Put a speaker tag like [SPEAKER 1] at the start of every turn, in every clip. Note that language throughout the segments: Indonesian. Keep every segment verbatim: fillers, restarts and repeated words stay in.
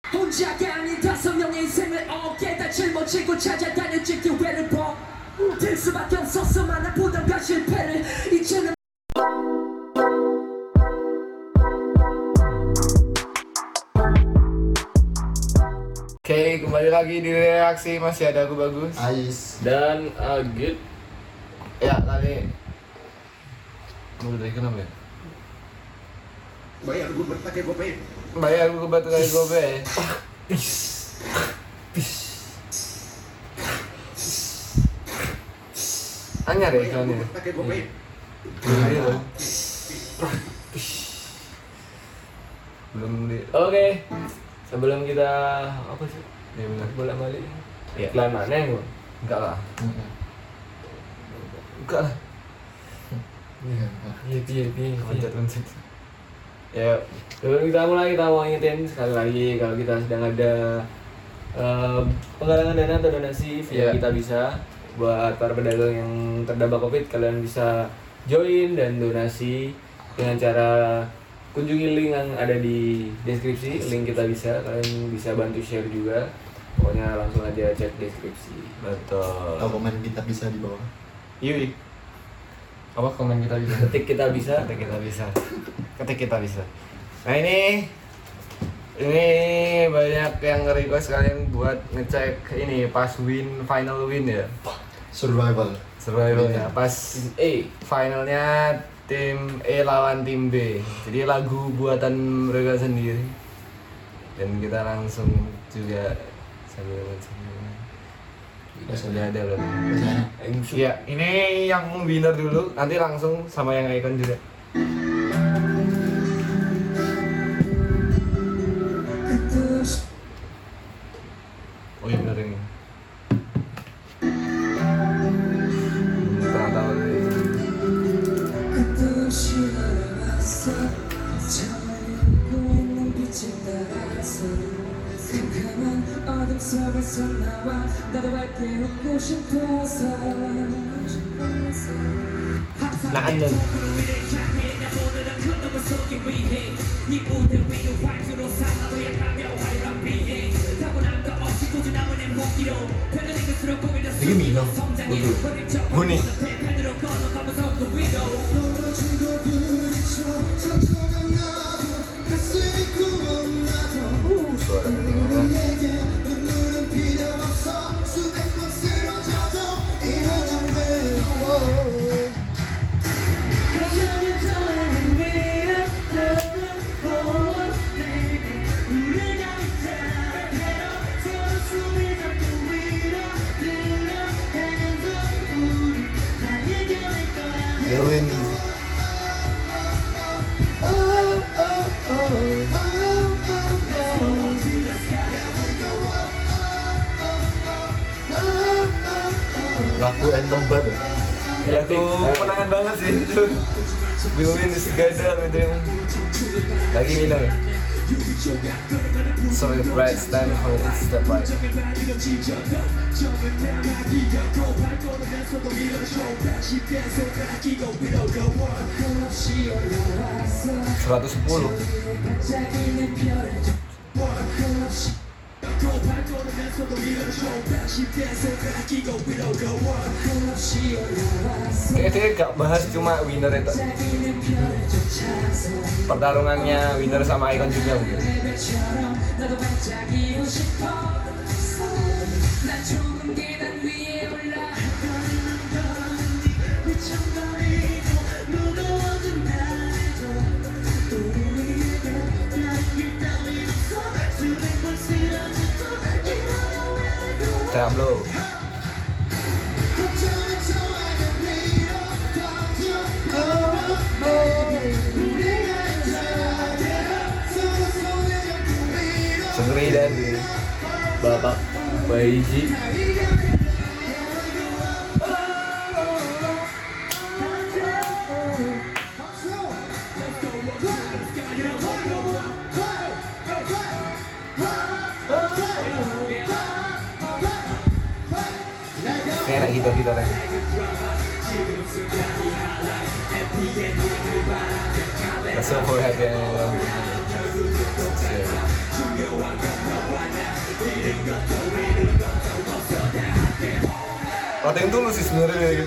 [SPEAKER 1] 혼자가 아닌 다섯 명의 인생을 어깨에 다 짊어지고 찾아다녔지 기회를 버틸 수밖에 없었어 만나 보던가 실패를 이제는
[SPEAKER 2] Oke, kembali lagi di reaksi masih ada aku Bagus
[SPEAKER 3] Ais
[SPEAKER 4] dan Agit.
[SPEAKER 2] ya kali mau dari kenapa ya?
[SPEAKER 1] bayar gue berpakai gope
[SPEAKER 2] Bayar gue batu kali gobe. Anyar ya soalnya.
[SPEAKER 1] berpakai gope
[SPEAKER 2] Iya loh. Belum di.
[SPEAKER 4] Oke, sebelum kita apa sih?
[SPEAKER 2] Ya benar.
[SPEAKER 4] Bolak balik.
[SPEAKER 2] Iya.
[SPEAKER 4] Iklan mana yang
[SPEAKER 2] Enggak lah. Enggak lah.
[SPEAKER 4] Iya, iya, iya.
[SPEAKER 2] Loncat-loncat.
[SPEAKER 4] Ya, sebelum kita mulai kita mau ingetin sekali lagi kalau kita sedang ada eh, penggalangan dana atau donasi via
[SPEAKER 2] Iya.
[SPEAKER 4] kita bisa buat para pedagang yang terdampak Covid, kalian bisa join dan donasi dengan cara kunjungi link yang ada di deskripsi. Link kita bisa, kalian bisa bantu share juga. Pokoknya langsung aja cek deskripsi.
[SPEAKER 2] Betul.
[SPEAKER 3] Atau komen kita bisa di bawah.
[SPEAKER 2] Yui. Apa komen kita bisa?
[SPEAKER 4] Ketik kita bisa.
[SPEAKER 2] Ketik kita bisa. Ketik kita bisa. Nah ini ini banyak yang request kalian buat ngecek ini pas win final win ya.
[SPEAKER 3] Survival.
[SPEAKER 2] Survival ya. Pas
[SPEAKER 4] Tim A.
[SPEAKER 2] finalnya tim E lawan tim B. Jadi lagu buatan mereka sendiri. Dan kita langsung juga sambil sambil sudah ada loh.
[SPEAKER 3] Biasanya
[SPEAKER 2] Iya, ini yang winner dulu, nanti langsung sama yang icon juga. Oh iya bener ini. Hmm, pernah tahu deh. Nah, anda.
[SPEAKER 3] Ini Mino.
[SPEAKER 2] Huni. Suara
[SPEAKER 3] Erwin. Lagu Anthem banget.
[SPEAKER 2] ya tuh penangan banget sih itu. We win together gitu yang lagi minum. So the right stand for it step right. Seratus sepuluh. Kayaknya gak bahas cuma winner itu. Pertarungannya winner sama icon juga mungkin. Tablo. Sengri dan
[SPEAKER 4] Bapak Baiji.
[SPEAKER 2] kayak gitu gitu kan. That's so happy. Nothing tulus sih sebenarnya.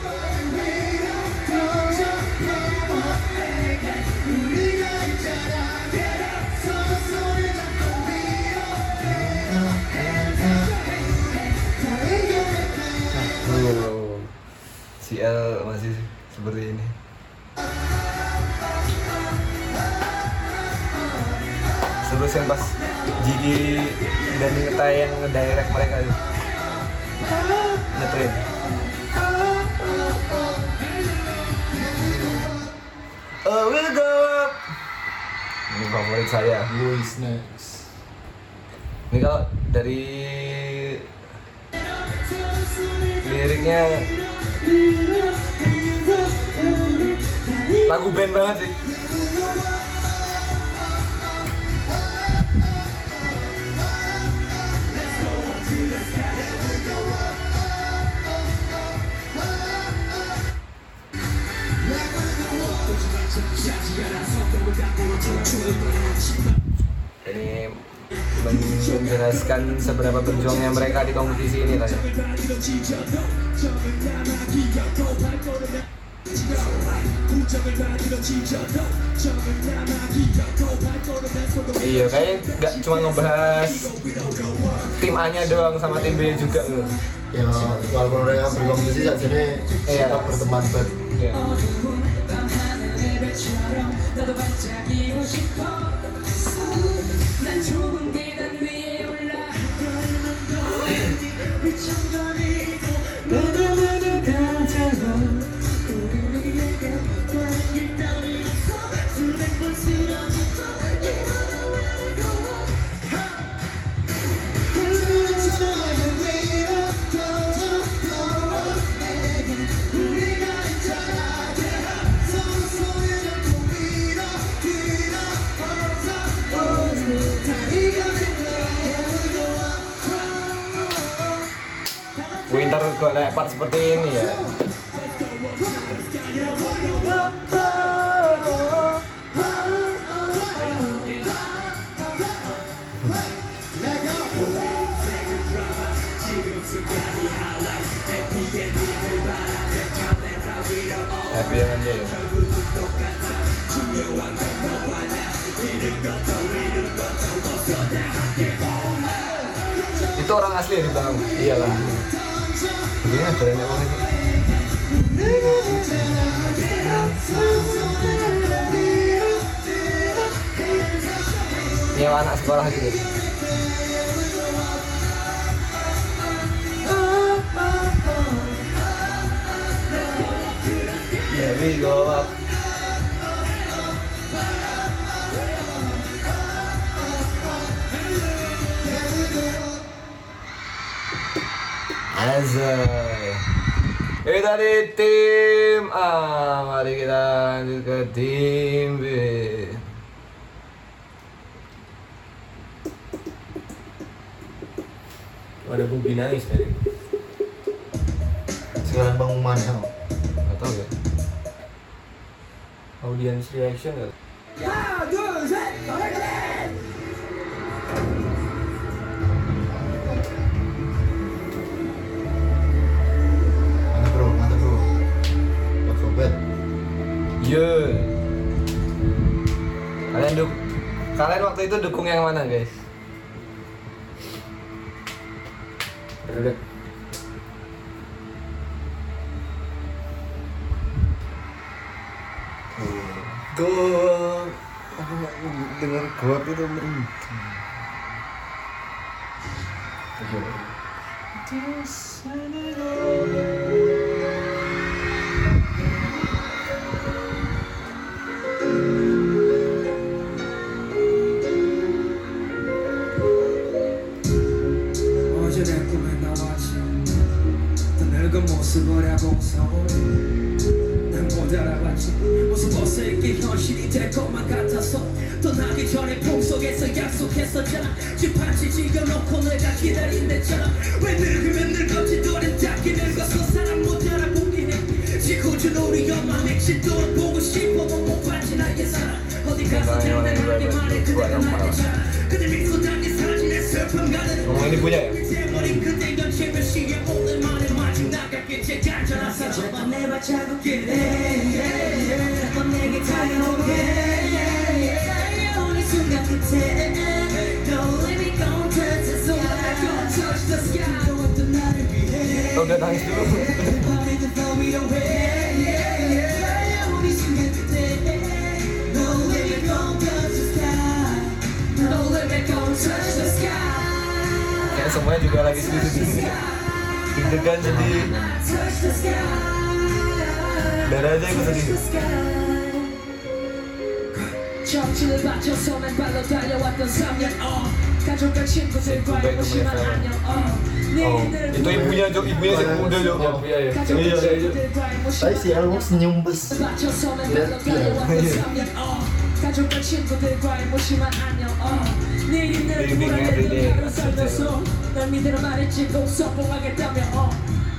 [SPEAKER 2] Oh, si L masih seperti ini. Terus yang pas Gigi dan Nita yang ngedirect mereka itu nge-train. Oh, we'll go up. Ini favorit saya.
[SPEAKER 3] Who is next?
[SPEAKER 2] Ini kalau dari liriknya lagu band banget sih. Ini menjelaskan seberapa berjuangnya mereka di kompetisi ini tadi. Iya, kayaknya nggak cuma ngebahas tim A-nya doang sama tim B juga loh.
[SPEAKER 3] Ya, walaupun mereka berkompetisi saat ini
[SPEAKER 2] Iya.
[SPEAKER 3] tetap berteman ber.
[SPEAKER 2] Iya. Winter kok kayak part seperti ini ya. Happy dengan dia ya. Itu orang asli ya di belakang? Iyalah. Begini aja nih orang itu. Ini anak sekolah gitu. Here we go up. Azai. Ini tadi tim A, mari kita lanjut ke tim B.
[SPEAKER 4] Ada Bubi nangis tadi.
[SPEAKER 3] Sekarang Bang Umar ya.
[SPEAKER 2] Gak tau ya.
[SPEAKER 4] Audience reaction nggak?
[SPEAKER 1] 하나 둘셋 노래그래
[SPEAKER 3] Mantap bro, mantap bro. Pak Sobat.
[SPEAKER 2] Ye. Kalian duk Kalian waktu itu dukung yang mana, guys?
[SPEAKER 4] Redek.
[SPEAKER 2] Tuh, aku nggak dengar God itu merinding.
[SPEAKER 1] 어제 내 꿈에 나왔지 또 늙은 모습을 하고 서울이 난 못 알아봤지 무슨 멋을 잃기 현실이 될 것만 같아서 떠나기 전에 품속에서 약속했었잖아 집한치 찍어놓고 내가 기다린댔잖아 왜 늙으면 늙었지 너는 딱히 늙었어 사람 못 알아보긴 해 지구촌 우리 엄마 맥시도록 보고 싶어 못 봤지 나의 사랑 어디 가서 장난하게 말해 그대가 나의 자랑 그대 미소 담긴 사진에 슬픔 가득
[SPEAKER 2] Ngomong ini punya ya?
[SPEAKER 1] 잊어버린 그때 견제면 시에 오랜만에 마중 나갔겠지 매번 내 발자국길에 매번 내게 다가오게 달려오는 순간 끝에 Don't let me go touch the sky Don't touch the sky 뜨거웠던 나를 위해
[SPEAKER 2] Oh, udah nangis dulu.
[SPEAKER 1] 밤이 더 위로해 달려오는 순간 끝에 Don't let me go touch the sky Don't let me go touch the sky
[SPEAKER 2] Kayak semuanya juga lagi sedih-sedih. Deg-degan sedih.
[SPEAKER 1] Touch the sky
[SPEAKER 2] Darah aja ikut sedih.
[SPEAKER 1] 정신을 바쳐서 맨발로 달려왔던 삼 년 어 가족과 친구들과의 무심한 안녕 어
[SPEAKER 2] Oh, itu ibunya Jo, ibunya si muda Jo.
[SPEAKER 4] Oh, iya, iya.
[SPEAKER 1] 가족과 친구들과의
[SPEAKER 3] Tadi
[SPEAKER 1] 무심한
[SPEAKER 3] si Elmo senyum bes.
[SPEAKER 1] 바쳐서 맨발로 달려왔던 삼 년 어 가족과 친구들과의 무심한 안녕 어 내일이 늘 불안해도 하루 살면서 널 믿으라 말했지 꼭 성공하겠다며 어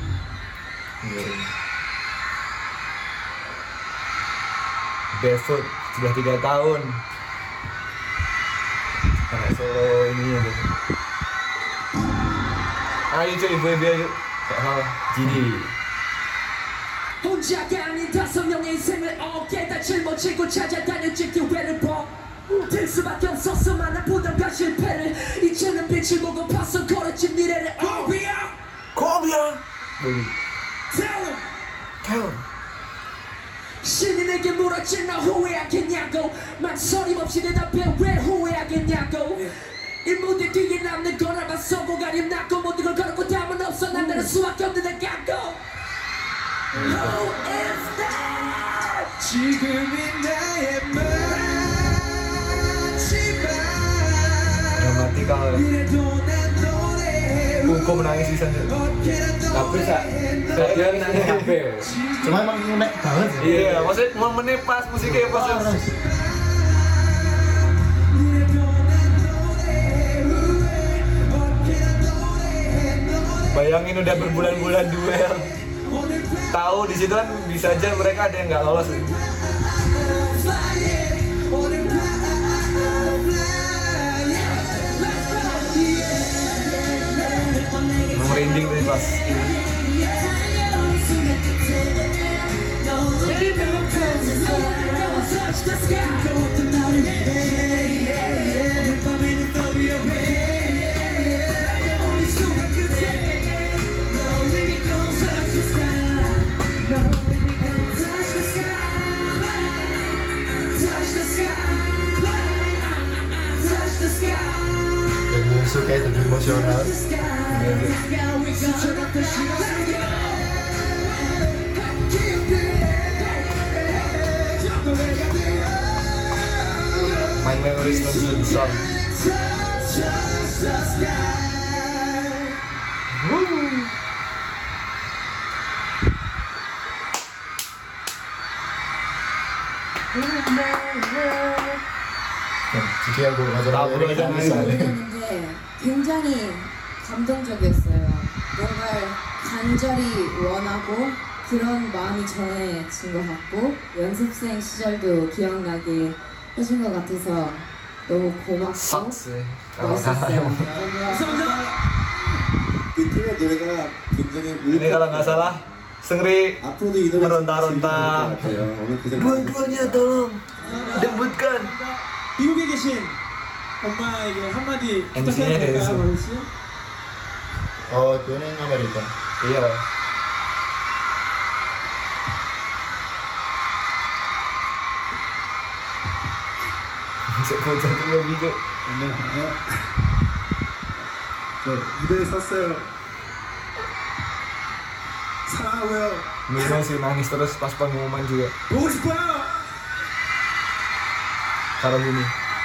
[SPEAKER 2] Barefoot sudah tiga tahun. Anak solo ini ya. Ayo coy, ibu-ibu ayo. Oh, Gini.
[SPEAKER 1] 혼자가 아닌 다섯 명의 인생을 어깨에다 짊어지고 찾아다녔지 기회를 버틸 수밖에 없었어 나 보다가 실패를 이제는 빛을 보고 봤어 걸었지 미래를 어비야
[SPEAKER 2] Kobia.
[SPEAKER 1] Tell him
[SPEAKER 2] Tell.
[SPEAKER 1] 신이 내게 물었지 너 후회하겠냐고 망설임 없이 대답해 왜 후회하겠냐고 이 무대 뒤에 남는 걸 알아 성공 아님 낳고 모든 걸 걸었고 다음은 없어 난 나를 수밖에 없는 내 갖고 Who is that? 지금이 나의 마지막
[SPEAKER 2] Mati kalau
[SPEAKER 1] 이래도 난 노래해
[SPEAKER 2] Kuko menangis di sana.
[SPEAKER 4] Tapi sa dia nangis H P.
[SPEAKER 3] Cuma emang nek banget sih.
[SPEAKER 2] Iya, maksudnya momennya pas musiknya pas.
[SPEAKER 3] Parah.
[SPEAKER 2] Bayangin udah berbulan-bulan duel. Tahu di situ kan bisa aja mereka ada yang nggak lolos. Merinding tadi pas.
[SPEAKER 3] Yang musuh kayak lebih emosional.
[SPEAKER 2] My memories not good song.
[SPEAKER 3] Jadi aku ngajar
[SPEAKER 2] Tahu
[SPEAKER 3] ini
[SPEAKER 2] aja
[SPEAKER 3] kan bisa nih.
[SPEAKER 5] 했는데 굉장히 감동적이었어요. 뭔가를 간절히 원하고 그런 마음이 전해진 것 같고 연습생 시절도 기억나게 해준 것 같아서 너무 고맙고
[SPEAKER 2] Sucks sih. Kalau kalah
[SPEAKER 5] 멋있었어요.
[SPEAKER 2] emang.
[SPEAKER 6] 그 팀의 노래가 굉장히
[SPEAKER 2] Ini kalau nggak salah Seungri
[SPEAKER 6] 앞으로도 이 노래
[SPEAKER 2] meronta-ronta.
[SPEAKER 6] 오늘 고생
[SPEAKER 2] Dua-duanya tolong debutkan.
[SPEAKER 7] 미국에 계신 엄마에게 한마디
[SPEAKER 2] 엠씨에
[SPEAKER 7] 부탁해도
[SPEAKER 2] 대해서.
[SPEAKER 7] 될까요, 마루 씨?
[SPEAKER 3] Oh, itu nih Amerika.
[SPEAKER 2] Iya. Bisa bocah tuh lebih tuh.
[SPEAKER 6] 저 무대에 섰어요. 사랑하고요.
[SPEAKER 2] Mino sih nangis terus pas pengumuman juga.
[SPEAKER 7] 보고 싶어요.
[SPEAKER 2] Karena gini.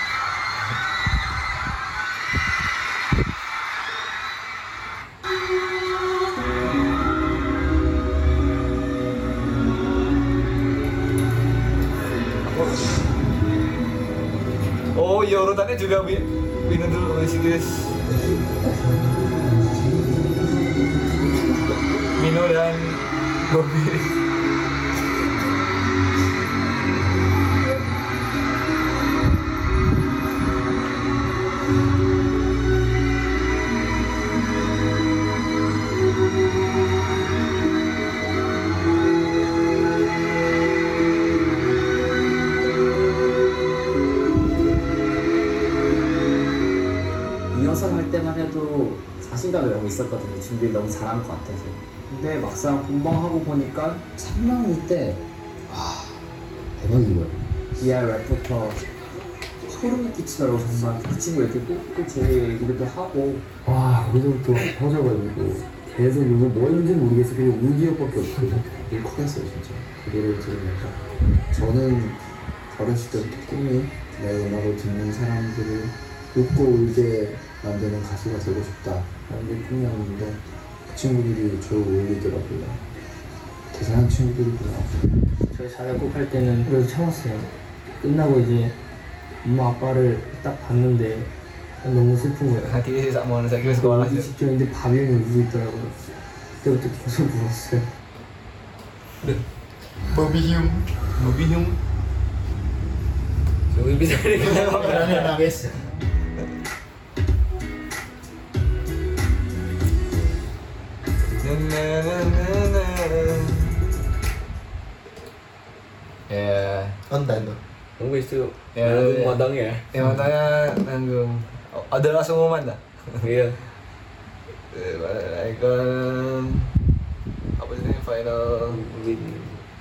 [SPEAKER 2] Oh iya urutannya juga Bi. Bina dulu masih guys. Mino dan Bobby.
[SPEAKER 8] 리허설 할 때만 해도 자신감이 너무 있었거든요. 준비를 너무 잘한 것 같아서. 근데 막상 본방하고 보니까 삼 라운드 때 아, 대박인 거예요. 비알 랩부터 소름이 끼치더라고. 정말 그 친구 이렇게 꼭꼭 제 얘기도 하고 와 거기서부터 터져가지고 계속 이거 뭐 했는지 모르겠어. 그냥 울기역밖에 없어요. 되게 커졌어요 진짜. 그거를 들으면서 저는 어렸을 때부터 꿈이 내 음악을 듣는 사람들을 웃고 울게 만드는 가수가 되고 싶다라는 게 꿈이었는데 그 친구들이 저를 울리더라고요. 대단한 친구들이구나. 저희 자작곡 할 때는 그래도 참았어요. 끝나고 이제 엄마 아빠를 딱 봤는데 너무 슬픈 거예요.
[SPEAKER 2] Hati sak mau saya kira sekolah
[SPEAKER 8] 울기
[SPEAKER 2] aja.
[SPEAKER 8] 직전인데 밥이 형이 울고 있더라고요. 그때부터 계속 울었어요.
[SPEAKER 3] Bobby Hume.
[SPEAKER 2] Bobby Hume.
[SPEAKER 4] Mungkin bisa dikatakan
[SPEAKER 3] Berani nangis.
[SPEAKER 2] Ya,
[SPEAKER 3] Entah itu.
[SPEAKER 4] Mungkin itu
[SPEAKER 2] Ya,
[SPEAKER 4] nanggung
[SPEAKER 2] ya.
[SPEAKER 4] matang ya.
[SPEAKER 2] yang matanya nanggung. Oh, ada langsung momen dah.
[SPEAKER 4] Iya.
[SPEAKER 2] Eh, balik ke apa sih final
[SPEAKER 4] Mungkin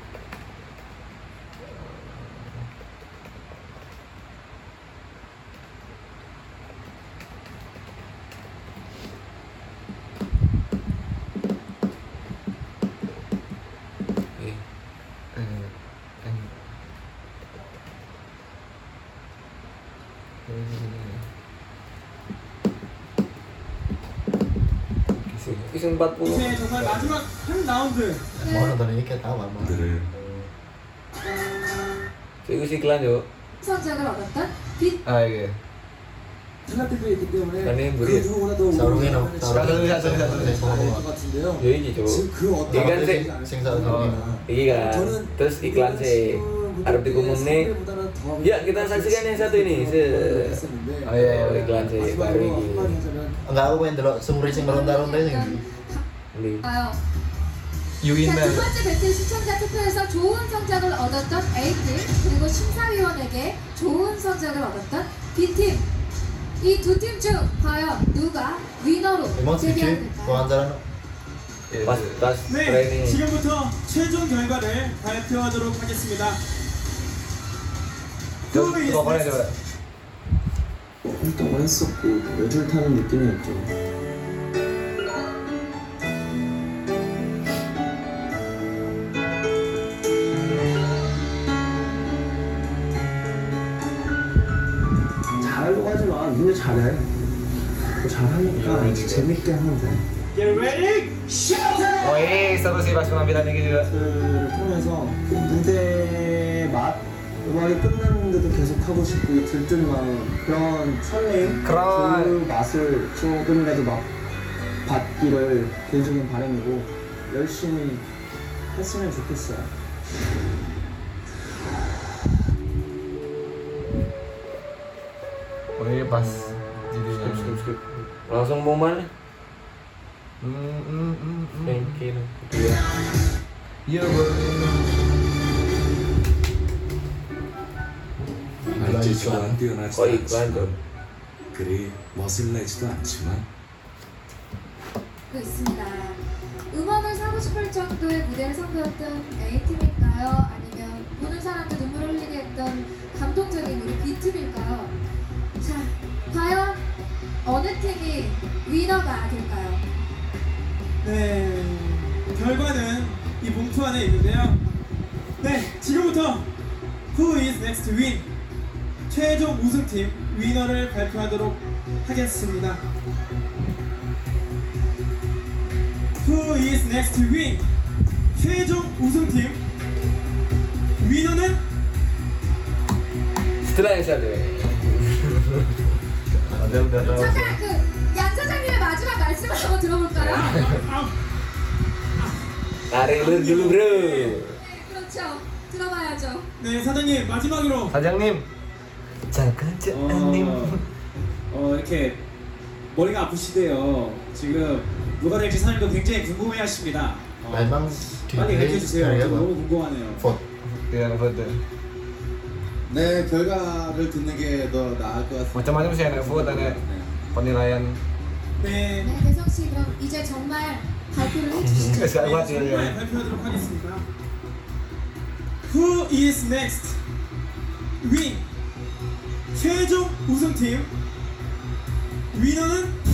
[SPEAKER 4] Iya.
[SPEAKER 2] Eh, eh.
[SPEAKER 4] Kisah empat puluh.
[SPEAKER 7] 이제 정말 마지막 한 라운드.
[SPEAKER 3] Mau nonton ini kayak tahu mama.
[SPEAKER 4] 저 이거 iklan yuk.
[SPEAKER 5] 성적을 얻었던 빛
[SPEAKER 2] Ah iya.
[SPEAKER 1] 탈락대도 있기 때문에
[SPEAKER 4] 아니,
[SPEAKER 1] 그
[SPEAKER 4] 뭐지?
[SPEAKER 1] 누구보다도
[SPEAKER 3] 사롱이나
[SPEAKER 1] 우리가
[SPEAKER 3] 사롱이.
[SPEAKER 1] 잘해야
[SPEAKER 2] 사롱이, 사롱이, 사롱이.
[SPEAKER 1] 될것 같은데요.
[SPEAKER 4] 여기 저
[SPEAKER 1] 지금 그 어떤
[SPEAKER 4] 이건 세-
[SPEAKER 1] 생각을
[SPEAKER 4] Iki kan. Terus iklan sih. Arab dikumum nih. Ya kita saksikan yang satu ini. Se
[SPEAKER 2] Oh iya, iya, iya.
[SPEAKER 4] iklan sih baru ini.
[SPEAKER 3] Enggak, aku pengen delok sumur sing meronta-ronta ini.
[SPEAKER 4] Ini.
[SPEAKER 5] 봐요. 자,
[SPEAKER 2] 유인맨.
[SPEAKER 5] 두 번째 배틀 시청자 투표에서 좋은 성적을 얻었던 A팀 그리고 심사위원에게 좋은 성적을 얻었던 B팀 이 두 팀 중 과연 누가 위너로
[SPEAKER 3] Emang sih,
[SPEAKER 5] 데뷔할까요?
[SPEAKER 3] wawancara
[SPEAKER 4] Pas pas
[SPEAKER 7] 네,
[SPEAKER 4] training.
[SPEAKER 7] 지금부터 최종 결과를 발표하도록 하겠습니다.
[SPEAKER 2] 저
[SPEAKER 7] Who is
[SPEAKER 2] 그거 꺼내
[SPEAKER 7] next?
[SPEAKER 2] 줘라.
[SPEAKER 8] 활동을 했었고 외줄 타는 느낌이었죠. 잘하려고 하지 마. 니네 잘해. 너 잘하니까 재밌게 하면 돼.
[SPEAKER 7] Get ready, shout!
[SPEAKER 2] Oh ini seru sih pas pengambilan ini juga.
[SPEAKER 8] 를 통해서 그 무대 맛 음악이 끝났는데도 계속 하고 싶고 이 들뜬 마음 그런 설레임
[SPEAKER 2] 그런-
[SPEAKER 8] 그 맛을 조금이라도 막 받기를 개인적인 바람이고 열심히 했으면 좋겠어요.
[SPEAKER 2] Oh ini pas
[SPEAKER 4] Skip,
[SPEAKER 2] jadinya.
[SPEAKER 4] skip, skip. Langsung mau mana?
[SPEAKER 2] Hmm, hmm, hmm, hmm.
[SPEAKER 4] Thank you. Iya.
[SPEAKER 2] Iya boleh.
[SPEAKER 9] 말짓수와는 뛰어나지
[SPEAKER 4] Oh iklan tuh.
[SPEAKER 9] 그리 멋을 내지도 않지만
[SPEAKER 5] 그 있습니다. 음원을 사고 싶을 정도의 무대를 선보였던 A팀일까요? 아니면 보는 사람들 눈물 흘리게 했던 감동적인 우리 B팀일까요? 자, 과연 어느 팀이 위너가 될까요?
[SPEAKER 7] 네, 결과는 이 봉투 안에 있는데요. 네, 지금부터 Who is next to win? 최종 우승팀 위너를 발표하도록 하겠습니다. Who is next to win? 최종 우승팀 위너는
[SPEAKER 4] Setelah yang satu.
[SPEAKER 2] Ada udah tahu.
[SPEAKER 5] 잠깐 그양 사장님의 마지막 말씀을 한번 들어볼까요?
[SPEAKER 7] 아,
[SPEAKER 4] Tarik ulur dulu bro.
[SPEAKER 5] 네, 그렇죠. 들어봐야죠.
[SPEAKER 7] 네, 사장님 마지막으로
[SPEAKER 2] 사장님. 잠깐 사장님.
[SPEAKER 10] 어, 어 이렇게 머리가 아프시대요. 지금 누가 될지 사장님도 굉장히 궁금해하십니다. 어,
[SPEAKER 3] Memang
[SPEAKER 10] 빨리 가르쳐 주세요.
[SPEAKER 3] kayak
[SPEAKER 10] 저
[SPEAKER 3] apa?
[SPEAKER 10] 너무 궁금하네요.
[SPEAKER 3] Vote.
[SPEAKER 2] Yang vote.
[SPEAKER 6] 네, 결과를 듣는 게 더 나을 것 같습니다.
[SPEAKER 2] Macam-macam sih ada vote ada. penilaian.
[SPEAKER 10] 네.
[SPEAKER 5] 네, 대성 씨 그럼 이제 정말 발표를 해주시죠.
[SPEAKER 2] Nggak kuat ya.
[SPEAKER 10] 정말 발표하도록 하겠습니다. Who is next? 윈 최종 우승팀 위너는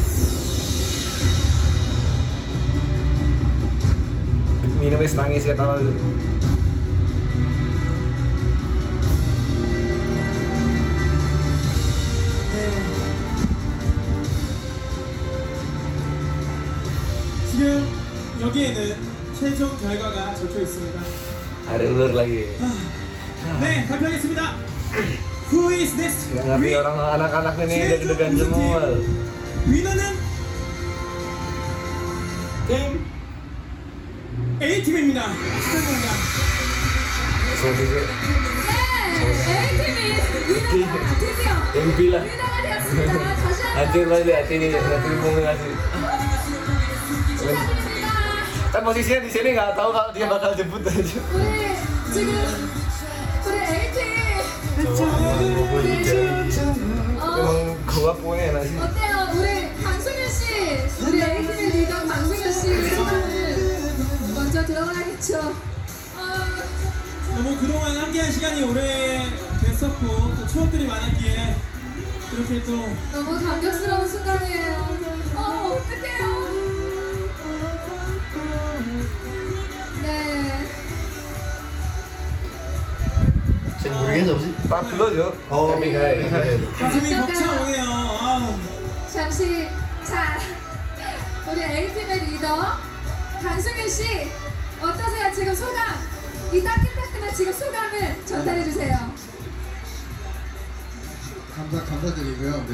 [SPEAKER 2] Minum es nangis ya tahu.
[SPEAKER 10] 지금 여기에는 최종 결과가 적혀 있습니다.
[SPEAKER 2] Ada ulur lagi.
[SPEAKER 10] 네, 발표하겠습니다. Who is next?
[SPEAKER 2] Nggak ngerti
[SPEAKER 10] 윈
[SPEAKER 2] orang anak-anak ini
[SPEAKER 10] 최종
[SPEAKER 2] deg-degan semua.
[SPEAKER 10] 우승팀 위너는 팀 A팀입니다. 축하드립니다.
[SPEAKER 2] Sorry sih.
[SPEAKER 5] 네, A팀이 위너가 드디어
[SPEAKER 2] M P lah.
[SPEAKER 5] 위너가 되었습니다. 다시
[SPEAKER 2] Hancur
[SPEAKER 5] 한번
[SPEAKER 2] banget hati ini, hati mau ngasih.
[SPEAKER 5] 축하드립니다.
[SPEAKER 2] Kan posisinya di sini nggak tahu kalau dia bakal jemput aja.
[SPEAKER 5] 우리 지금 우리 A팀
[SPEAKER 2] Emang gua punya enak sih.
[SPEAKER 5] 어때요? 우리 강승현 씨, 우리 A팀의 리더 강승현 씨 소감을 먼저 들어가야겠죠. 어,
[SPEAKER 10] 너무 그동안 함께한 시간이 오래 됐었고 또 추억들이 많았기에 이렇게 또
[SPEAKER 5] 너무 감격스러운 순간이에요. 어, 어떡해요. 네.
[SPEAKER 3] Saya morisnya siapa sih?
[SPEAKER 2] Pak dulu Jo.
[SPEAKER 3] Oh,
[SPEAKER 2] Tapi
[SPEAKER 3] iya, iya,
[SPEAKER 2] nggak-
[SPEAKER 3] iya.
[SPEAKER 10] 가슴이 벅차오네요. 아우.
[SPEAKER 5] 잠시 자 우리 A팀의 리더 강승현 씨 어떠세요? 지금 소감 이 따끈따끈한 지금 소감을 전달해 주세요.
[SPEAKER 3] 감사 감사드리고요. 네.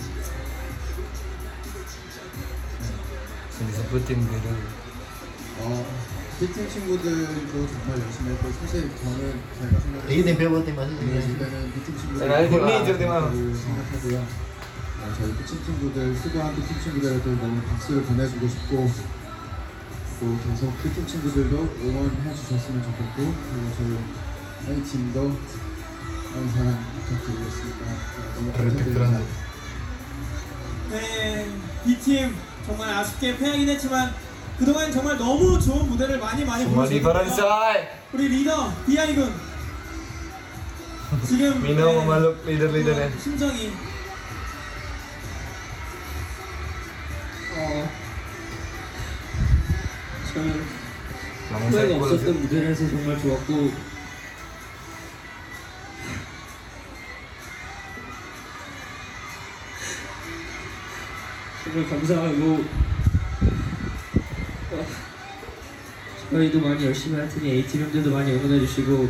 [SPEAKER 2] disebutin gitu.
[SPEAKER 3] 어, 피팅 친구들도 정말 열심히 했고 사실 저는 제가 생각할
[SPEAKER 8] Ini tim berapa tim masih?
[SPEAKER 3] 때는 피팅 친구들
[SPEAKER 2] Saya tim nih, tim mana?
[SPEAKER 3] 생각하고요. 어, 저희 피팅 친구들 수고한 피팅 친구들에도 너무 박수를 보내주고 싶고 또 계속 피팅 친구들도 응원해 주셨으면 좋겠고 그리고 저희 A 팀도 많은 사랑 부탁드리겠습니다. 너무 감사드립니다.
[SPEAKER 10] 네, B팀 정말 아쉽게 패하긴 했지만 그동안 정말 너무 좋은 무대를 많이 많이
[SPEAKER 2] Semua
[SPEAKER 10] 보여주셨고요.
[SPEAKER 2] diferensial.
[SPEAKER 10] 우리 리더 비아이 군 지금
[SPEAKER 2] Mino
[SPEAKER 10] 네,
[SPEAKER 2] memeluk leader-leadernya.
[SPEAKER 10] 어, 심정이
[SPEAKER 1] 어, 저는
[SPEAKER 2] Langsung
[SPEAKER 1] 후회가
[SPEAKER 2] saya
[SPEAKER 1] 없었던 무대를 해서 정말 좋았고 정말 감사하고 어, 저희도 많이 열심히 할 테니 A팀 형들도 많이 응원해 주시고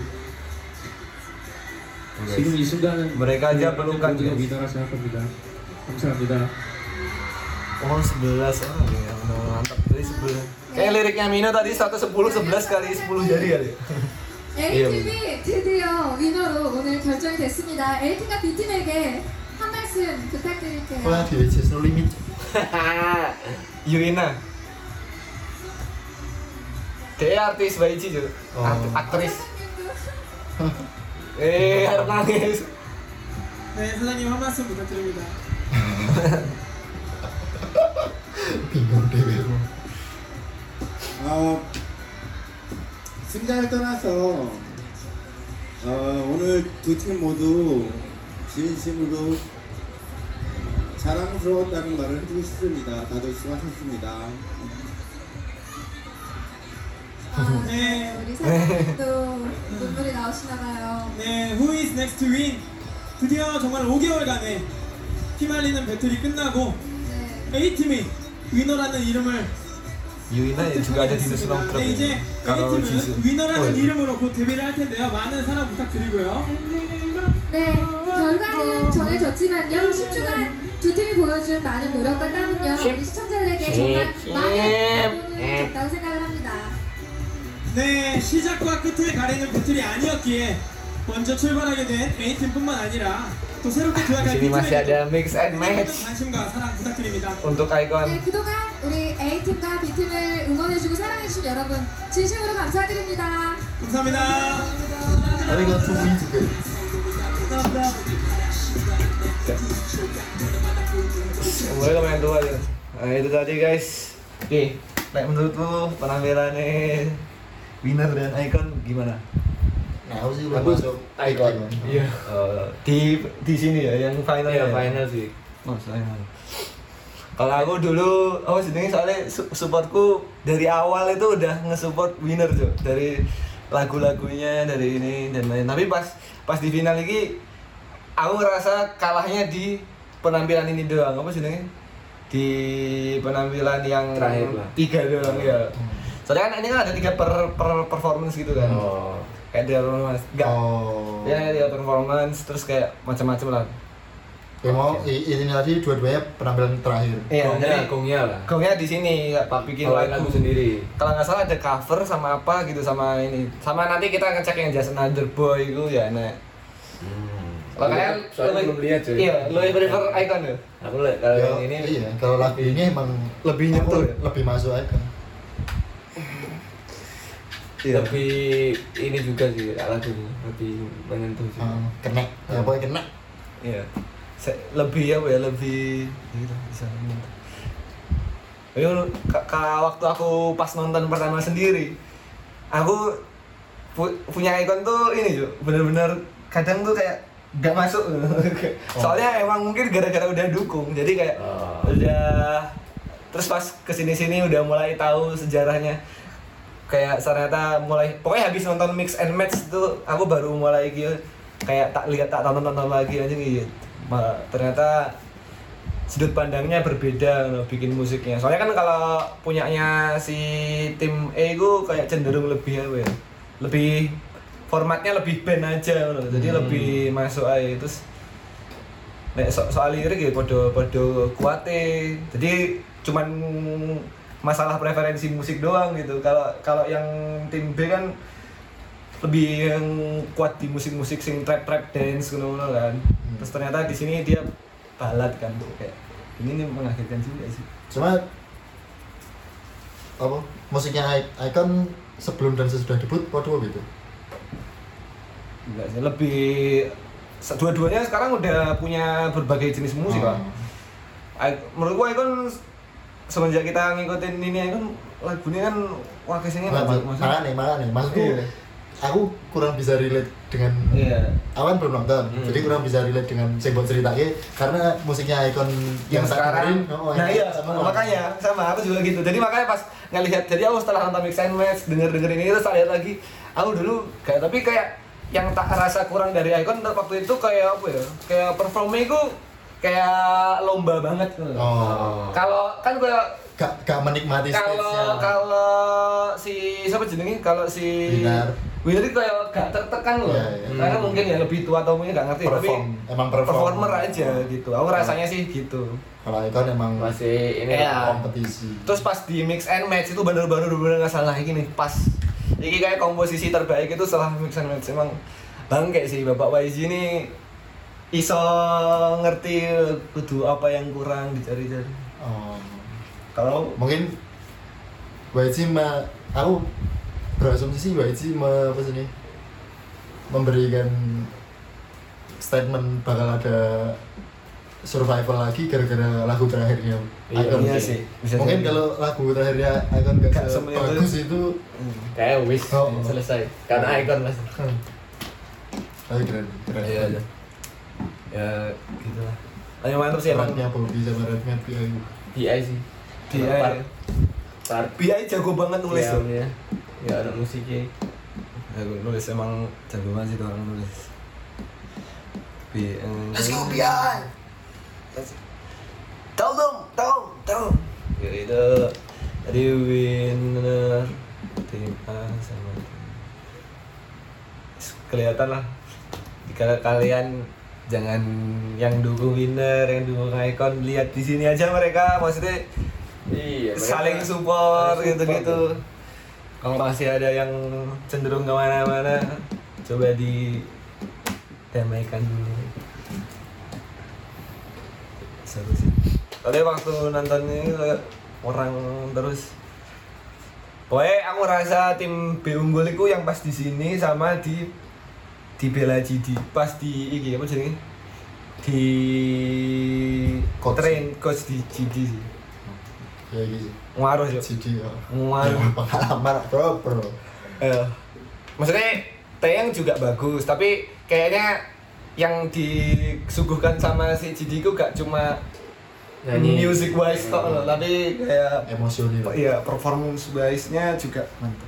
[SPEAKER 1] 지금 이 순간은
[SPEAKER 2] Mereka aja
[SPEAKER 1] 저희
[SPEAKER 2] pelukan,
[SPEAKER 1] 모두가
[SPEAKER 2] guys.
[SPEAKER 1] 위너라 생각합니다. 감사합니다.
[SPEAKER 2] Oh sebelas orang ya, mantap dari sebelas. Kayak liriknya Mino tadi satu sepuluh sebelas kali sepuluh jari kali.
[SPEAKER 5] A팀이 드디어 위너로 오늘 결정이 됐습니다. A팀과 B팀에게 한 말씀 부탁드릴게요.
[SPEAKER 8] Wah, di Witches No Limit.
[SPEAKER 2] Yuina. Dia artis Baici juga,
[SPEAKER 8] Oh.
[SPEAKER 2] Art- aktris. Eh, harus nangis.
[SPEAKER 10] 네 사장님 한 말씀 부탁드립니다.
[SPEAKER 8] Bingung deh.
[SPEAKER 6] 어, 승자를 떠나서 어, 오늘 두 팀 모두 진심으로 자랑스러웠다는 말을 해주고 싶습니다. 다들 수고하셨습니다.
[SPEAKER 5] 아,
[SPEAKER 10] 네.
[SPEAKER 5] 우리 사장님도 눈물이 나오시나봐요.
[SPEAKER 10] 네, Who is next to win? 드디어 정말 오 개월간의 피말리는 배틀이 끝나고
[SPEAKER 5] 네.
[SPEAKER 10] A팀이 위너라는 이름을
[SPEAKER 2] Yuina juga ada di Nusa
[SPEAKER 10] 네, 이제
[SPEAKER 2] Kalau
[SPEAKER 10] A팀은
[SPEAKER 2] Jisoo.
[SPEAKER 10] 위너라는
[SPEAKER 2] Oh, iya.
[SPEAKER 10] 이름으로 곧 데뷔를 할 텐데요. 많은 사랑 부탁드리고요.
[SPEAKER 5] 네, 결과는 정해졌지만요. 십 주간 두 팀이 보여준 많은 노력과 땀은요. 우리 시청자들에게 정말 많은 도움을 줬다고 생각을 합니다.
[SPEAKER 10] 네, 시작과 끝을 가리는 배틀이 아니었기에 먼저 출발하게 된 A팀뿐만 아니라 또 새롭게
[SPEAKER 2] Di
[SPEAKER 10] 도약할
[SPEAKER 2] sini masih ada
[SPEAKER 10] B팀에게도
[SPEAKER 2] mix and match
[SPEAKER 10] 관심과 사랑 부탁드립니다.
[SPEAKER 2] untuk icon.
[SPEAKER 5] 네, 그동안 우리 A팀과 B팀을 응원해주고 사랑해주신 여러분 진심으로 감사드립니다.
[SPEAKER 10] 감사합니다.
[SPEAKER 8] Arigatou juga.
[SPEAKER 10] 감사합니다.
[SPEAKER 2] Mulai ke main tua ya. Nah itu tadi guys. Oke, nek menurut lu penampilannya Winner dan Icon gimana?
[SPEAKER 3] Nah, aku sih belum
[SPEAKER 4] Aku
[SPEAKER 3] masuk
[SPEAKER 4] Icon. Iya.
[SPEAKER 2] Uh, di di sini ya, yang final
[SPEAKER 4] Iya,
[SPEAKER 2] ya?
[SPEAKER 4] final sih.
[SPEAKER 2] Oh, final. Kalau aku dulu, oh sebenarnya soalnya su- supportku dari awal itu udah nge-support Winner tuh, dari lagu-lagunya, dari ini dan lain. Tapi pas pas di final ini, aku ngerasa kalahnya di penampilan ini doang. Apa sebenarnya? Di penampilan yang
[SPEAKER 4] Terakhir lah.
[SPEAKER 2] tiga doang ya. Soalnya kan ini kan ada tiga per, per performance gitu kan.
[SPEAKER 4] Oh.
[SPEAKER 2] Kayak dia performance, enggak.
[SPEAKER 3] Oh.
[SPEAKER 2] Ya dia performance terus kayak macam-macam lah.
[SPEAKER 3] Ya mau i- ini tadi dua-duanya penampilan terakhir.
[SPEAKER 2] Iya,
[SPEAKER 4] Gongnya,
[SPEAKER 2] jadi
[SPEAKER 4] gongnya lah.
[SPEAKER 2] gongnya di sini Pak bikin
[SPEAKER 4] Bawain lagu sendiri.
[SPEAKER 2] Kalau nggak salah ada cover sama apa gitu sama ini. Sama nanti kita ngecek yang Just Another Boy itu ya nek. Kalau kalian
[SPEAKER 4] Soalnya belum lihat cuy.
[SPEAKER 2] Iya, lu prefer Icon ya?
[SPEAKER 4] Aku lihat kalau
[SPEAKER 3] Ya,
[SPEAKER 4] yang ini
[SPEAKER 3] iya, kalau lagu ini emang
[SPEAKER 2] Lebih
[SPEAKER 3] aku
[SPEAKER 2] nyentuh ya?
[SPEAKER 3] lebih masuk Icon.
[SPEAKER 2] Iya.
[SPEAKER 4] lebih ini juga sih lagunya, lebih menyentuh sih.
[SPEAKER 3] Hmm, kena, ya pokoknya kena.
[SPEAKER 2] Iya. Se- lebih apa ya, lebih gitu bisa menyentuh. Ayo, ka- ka- waktu aku pas nonton pertama sendiri, aku pu- punya Icon tuh ini juga bener-bener kadang tuh kayak gak masuk. Soalnya emang mungkin gara-gara udah dukung, jadi kayak
[SPEAKER 4] Oh.
[SPEAKER 2] udah terus pas kesini-sini udah mulai tahu sejarahnya. Kayak ternyata mulai pokoknya habis nonton mix and match itu aku baru mulai gitu kayak tak lihat tak tonton tonton lagi aja gitu. Ma- ternyata sudut pandangnya berbeda loh, bikin musiknya. Soalnya kan kalau punyanya si tim E itu kayak cenderung lebih apa ya? Lebih formatnya lebih band aja loh. Jadi
[SPEAKER 4] Hmm.
[SPEAKER 2] lebih masuk aja terus nek so soal lirik ya podo podo kuate. Jadi cuman masalah preferensi musik doang gitu. Kalau kalau yang tim B kan lebih yang kuat di musik-musik sing trap-trap dance gitu kan. Terus ternyata di sini dia balad kan tuh kayak ini nih mengagetkan juga sih.
[SPEAKER 3] Cuma apa musiknya I- Icon sebelum dan sesudah debut waduh gitu.
[SPEAKER 2] Enggak sih, lebih se- dua-duanya sekarang udah punya berbagai jenis musik
[SPEAKER 3] Oh.
[SPEAKER 2] Pak. I- menurut gua kan semenjak kita ngikutin ini kan lagunya kan wah kesini
[SPEAKER 3] Nggak,
[SPEAKER 2] banget
[SPEAKER 3] mak- makanya makanya maksudku
[SPEAKER 2] Iya.
[SPEAKER 3] aku kurang bisa relate dengan
[SPEAKER 2] Iya.
[SPEAKER 3] awan belum nonton
[SPEAKER 2] Hmm.
[SPEAKER 3] jadi kurang bisa relate dengan sing buat ceritanya karena musiknya Icon
[SPEAKER 2] yang
[SPEAKER 3] tak
[SPEAKER 2] sekarang
[SPEAKER 3] dengerin, oh,
[SPEAKER 2] nah
[SPEAKER 3] enak
[SPEAKER 2] iya
[SPEAKER 3] sama.
[SPEAKER 2] makanya sama aku juga gitu jadi makanya pas ngelihat jadi aku setelah nonton mix and match denger dengerin ini terus tak lihat lagi aku dulu kayak tapi kayak yang tak rasa kurang dari Icon waktu itu kayak apa ya kayak performnya itu kayak lomba banget gitu.
[SPEAKER 3] Oh.
[SPEAKER 2] Kalau kan kayak
[SPEAKER 3] gak, gak menikmati
[SPEAKER 2] kalau
[SPEAKER 3] stage-nya.
[SPEAKER 2] kalau si siapa jenenge kalau si
[SPEAKER 3] Winner.
[SPEAKER 2] Winner itu kayak gak tertekan loh
[SPEAKER 3] Iya, iya.
[SPEAKER 2] karena mungkin ya lebih tua atau mungkin gak ngerti tapi
[SPEAKER 3] Perform, emang perform.
[SPEAKER 2] performer aja gitu aku rasanya sih gitu.
[SPEAKER 3] Kalau Icon emang
[SPEAKER 4] Masih ini
[SPEAKER 2] Iya.
[SPEAKER 3] kompetisi.
[SPEAKER 2] Terus pas di mix and match itu bener-bener bener nggak salah gini pas ini kayak komposisi terbaik itu setelah mix and match emang bangke sih Bapak Y G ini iso ngerti kudu apa yang kurang dicari-cari.
[SPEAKER 3] Oh.
[SPEAKER 2] Kalau
[SPEAKER 3] Mungkin Y G ma, aku berasumsi sih Y G me, apa sih nih memberikan statement bakal ada survival lagi gara-gara lagu terakhirnya
[SPEAKER 4] Iya,
[SPEAKER 3] Icon.
[SPEAKER 2] iya sih, bisa
[SPEAKER 3] Mungkin
[SPEAKER 2] jadi.
[SPEAKER 3] kalau lagu terakhirnya Icon gak
[SPEAKER 2] Gak semuanya
[SPEAKER 3] bagus itu
[SPEAKER 4] kayak wish
[SPEAKER 3] Oh.
[SPEAKER 4] selesai karena Icon mas.
[SPEAKER 3] hmm. Tapi keren, keren.
[SPEAKER 2] iya iya. Ya gitu lah. Ayo mantap sih emang.
[SPEAKER 3] Rapnya Bobby sama rapnya P I.
[SPEAKER 4] B I sih.
[SPEAKER 2] B I.
[SPEAKER 4] Part, part
[SPEAKER 2] B I jago banget nulis tuh.
[SPEAKER 4] ya, ya ada musiknya.
[SPEAKER 2] Jago nulis emang jago banget sih tuh orang nulis. B I.
[SPEAKER 3] Let's go B I.
[SPEAKER 2] Tahu dong, tahu, tahu. Ya itu tadi Winner tim A sama tim kelihatan lah jika kalian jangan yang dukung Winner, yang dukung Icon lihat di sini aja mereka maksudnya
[SPEAKER 4] Iya. mereka
[SPEAKER 2] saling support
[SPEAKER 4] saling support,
[SPEAKER 2] gitu-gitu. Kalau masih ada yang cenderung kemana-mana, coba didamaikan dulu. Seru sih. Soalnya waktu nonton ini kayak orang terus. Pokoknya aku rasa tim B unggul itu yang pas di sini sama di di Bella G D pas di iki apa jenenge? di train coach di G D sih.
[SPEAKER 3] Ya gitu.
[SPEAKER 2] Ngaruh sih.
[SPEAKER 3] G D ya.
[SPEAKER 2] Ngaruh.
[SPEAKER 3] Pengalaman bro bro.
[SPEAKER 2] Eh, maksudnya Taeyang juga bagus, tapi kayaknya yang disuguhkan sama si G D ku gak cuma
[SPEAKER 4] Nyanyi.
[SPEAKER 2] music wise tok loh, tapi kayak
[SPEAKER 3] Emosional.
[SPEAKER 2] iya performance wise-nya juga mantap.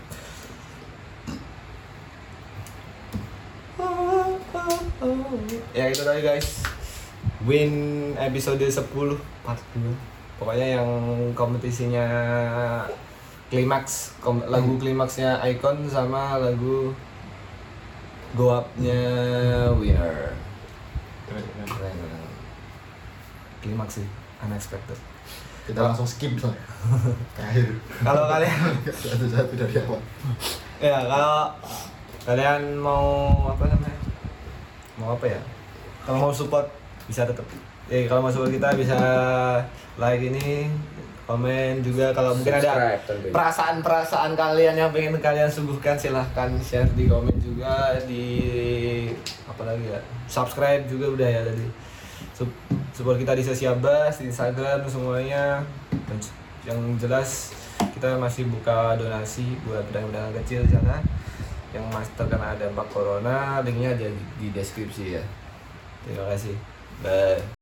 [SPEAKER 2] Ya itu tadi guys, win episode sepuluh part dua. Pokoknya yang kompetisinya klimaks, kom- lagu klimaksnya Icon sama lagu Go Up-nya Winner. Keren, keren. Klimaks sih, unexpected.
[SPEAKER 3] Kita langsung skip soalnya. Akhir.
[SPEAKER 2] Kalau kalian
[SPEAKER 3] Satu-satu dari awal.
[SPEAKER 2] ya kalau kalian mau apa namanya, mau apa ya, kalau mau support bisa tetap, eh kalau mau support kita bisa like ini, komen juga. Kalau mungkin ada
[SPEAKER 4] Subscribe tentunya.
[SPEAKER 2] perasaan-perasaan kalian yang pengen kalian sungguhkan, silahkan share di komen juga, di apa lagi ya, subscribe juga udah ya tadi. Sup- support kita di Sesi Abbas, di Instagram semuanya. Dan yang jelas kita masih buka donasi buat pedagang-pedagang kecil di sana yang masih terkena dampak corona. Linknya ada di, di deskripsi ya. Terima kasih. Bye.